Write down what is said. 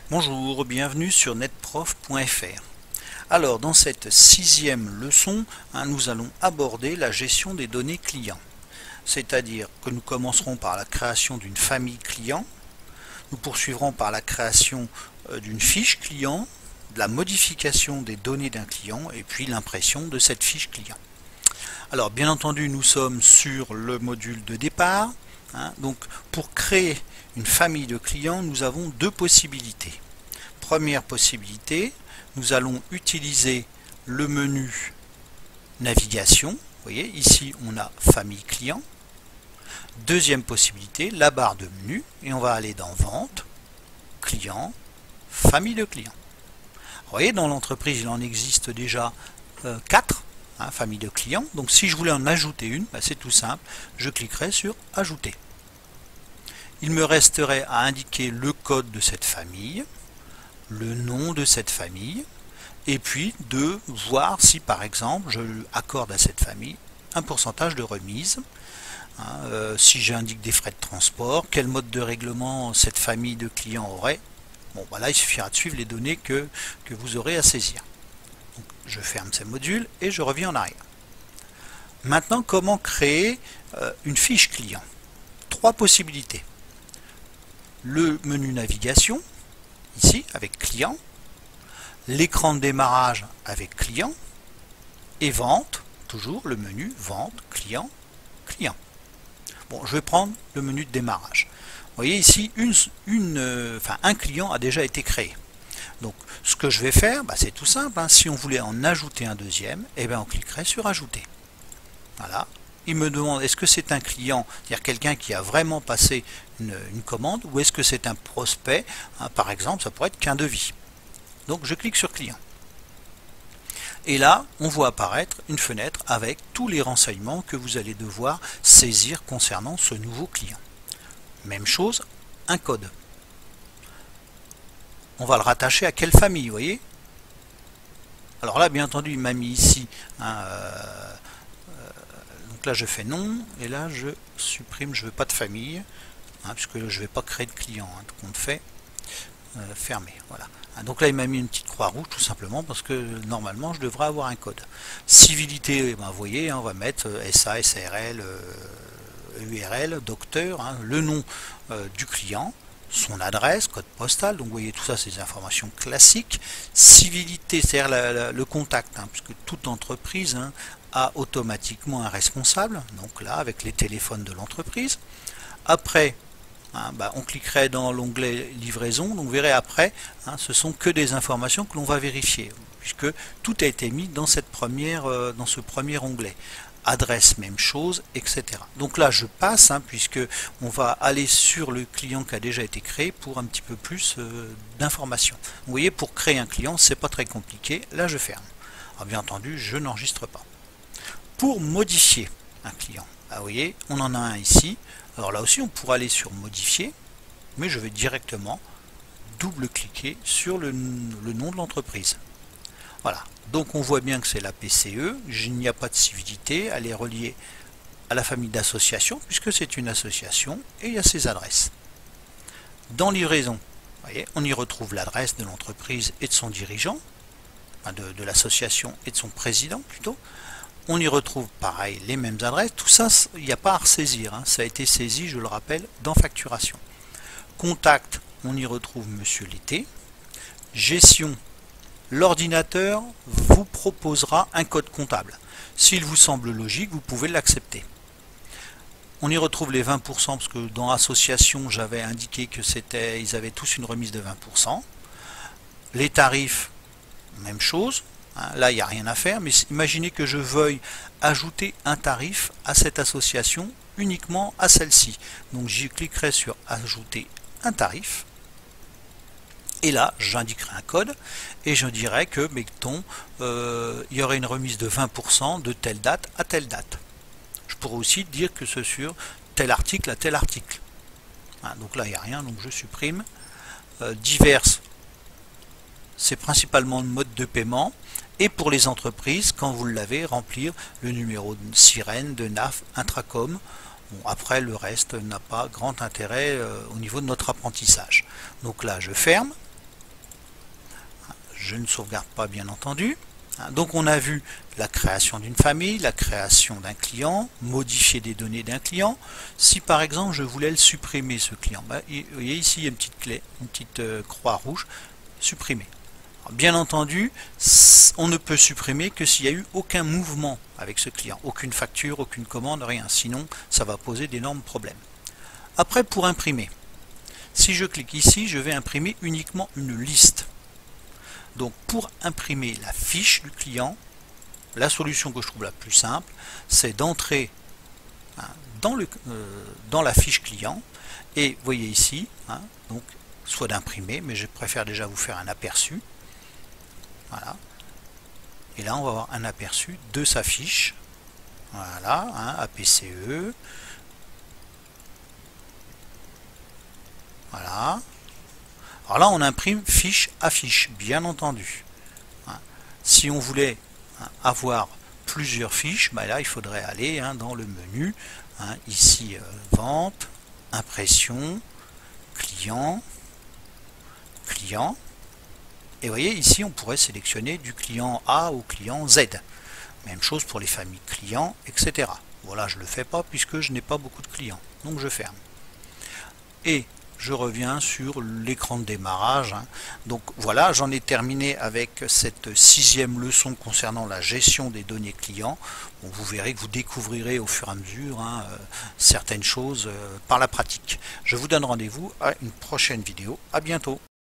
Bonjour, bienvenue sur netprof.fr. Alors, dans cette 6e leçon, nous allons aborder la gestion des données clients. C'est-à-dire que nous commencerons par la création d'une famille client, nous poursuivrons par la création d'une fiche client, de la modification des données d'un client et puis l'impression de cette fiche client. Alors, bien entendu, nous sommes sur le module de départ. Donc, pour créer une famille de clients, nous avons deux possibilités. Première possibilité, nous allons utiliser le menu navigation. Vous voyez, ici on a famille client. Deuxième possibilité, la barre de menu, et on va aller dans vente, client, famille de clients. Vous voyez, dans l'entreprise, il en existe déjà 4 familles de clients. Donc si je voulais en ajouter une, c'est tout simple, je cliquerai sur ajouter. Il me resterait à indiquer le code de cette famille, le nom de cette famille, et puis de voir si par exemple je accorde à cette famille un pourcentage de remise, si j'indique des frais de transport, quel mode de règlement cette famille de clients aurait. Bon, voilà, il suffira de suivre les données que vous aurez à saisir. Donc, je ferme ces modules et je reviens en arrière. Maintenant, comment créer une fiche client? Trois possibilités. Le menu navigation, ici avec client, l'écran de démarrage avec client, et vente, toujours le menu vente, client, client. Bon, je vais prendre le menu de démarrage. Vous voyez ici, un client a déjà été créé. Donc ce que je vais faire, c'est tout simple. Si on voulait en ajouter un deuxième, on cliquerait sur ajouter. Voilà. Il me demande est-ce que c'est un client, c'est-à-dire quelqu'un qui a vraiment passé une commande, ou est-ce que c'est un prospect, par exemple ça pourrait être qu'un devis. Donc je clique sur client. Et là on voit apparaître une fenêtre avec tous les renseignements que vous allez devoir saisir concernant ce nouveau client. Même chose, un code. On va le rattacher à quelle famille, vous voyez? Alors là bien entendu il m'a mis ici donc là je fais non, et là je supprime, je ne veux pas de famille, puisque je ne vais pas créer de client, donc on fait fermer, voilà. Donc là il m'a mis une petite croix rouge tout simplement parce que normalement je devrais avoir un code. Civilité, vous voyez, on va mettre SA, SARL, URL, docteur, le nom du client, son adresse, code postal, donc vous voyez tout ça c'est des informations classiques. Civilité, c'est-à-dire le contact, puisque toute entreprise a automatiquement un responsable, donc là avec les téléphones de l'entreprise. Après, on cliquerait dans l'onglet livraison, donc vous verrez après, ce sont que des informations que l'on va vérifier, puisque tout a été mis dans ce premier onglet. Adresse, même chose, etc. Donc là je passe, puisque on va aller sur le client qui a déjà été créé pour un petit peu plus d'informations. Vous voyez, pour créer un client, c'est pas très compliqué. Là je ferme. Alors, bien entendu, je n'enregistre pas. Pour modifier un client, vous voyez, on en a un ici. Alors là aussi, on pourra aller sur modifier, mais je vais directement double-cliquer sur le nom de l'entreprise. Voilà, donc on voit bien que c'est la PCE, il n'y a pas de civilité, elle est reliée à la famille d'associations, puisque c'est une association, et il y a ses adresses. Dans livraison, vous voyez, on y retrouve l'adresse de l'entreprise et de son dirigeant, de l'association et de son président plutôt. On y retrouve pareil les mêmes adresses, tout ça il n'y a pas à ressaisir, ça a été saisi, je le rappelle, dans facturation. Contact, on y retrouve Monsieur Lété. Gestion, l'ordinateur vous proposera un code comptable. S'il vous semble logique, vous pouvez l'accepter. On y retrouve les 20%, parce que dans association, j'avais indiqué que ils avaient tous une remise de 20%. Les tarifs, même chose. Là, il n'y a rien à faire, mais imaginez que je veuille ajouter un tarif à cette association, uniquement à celle-ci. Donc, j'y cliquerai sur ajouter un tarif. Et là, j'indiquerai un code et je dirais que, mettons, il y aurait une remise de 20% de telle date à telle date. Je pourrais aussi dire que c'est sur tel article à tel article. Donc là, il n'y a rien, donc je supprime. Diverses, c'est principalement le mode de paiement. Et pour les entreprises, quand vous l'avez, remplir le numéro de sirène, de NAF, Intracom. Bon, après, le reste n'a pas grand intérêt au niveau de notre apprentissage. Donc là, je ferme. je ne sauvegarde pas bien entendu. Donc on a vu la création d'une famille, la création d'un client, modifier des données d'un client. Si par exemple je voulais le supprimer ce client, vous voyez ici il y a une petite clé, une petite croix rouge, supprimer. Alors, bien entendu, on ne peut supprimer que s'il n'y a eu aucun mouvement avec ce client, aucune facture, aucune commande, rien. Sinon ça va poser d'énormes problèmes. Après, pour imprimer, si je clique ici, je vais imprimer uniquement une liste. Donc pour imprimer la fiche du client, la solution que je trouve la plus simple, c'est d'entrer dans la fiche client, et vous voyez ici, donc soit d'imprimer, mais je préfère déjà vous faire un aperçu. Voilà. Et là on va avoir un aperçu de sa fiche. Voilà, APCE. Voilà. Alors là, on imprime fiche à fiche, bien entendu. Si on voulait avoir plusieurs fiches, là, il faudrait aller dans le menu, ici, vente, impression, client, client. Et vous voyez, ici, on pourrait sélectionner du client A au client Z. Même chose pour les familles clients, etc. Voilà, je ne le fais pas puisque je n'ai pas beaucoup de clients. Donc, je ferme. Et je reviens sur l'écran de démarrage. Donc voilà, j'en ai terminé avec cette 6e leçon concernant la gestion des données clients. Bon, vous verrez que vous découvrirez au fur et à mesure certaines choses par la pratique. Je vous donne rendez-vous à une prochaine vidéo. À bientôt.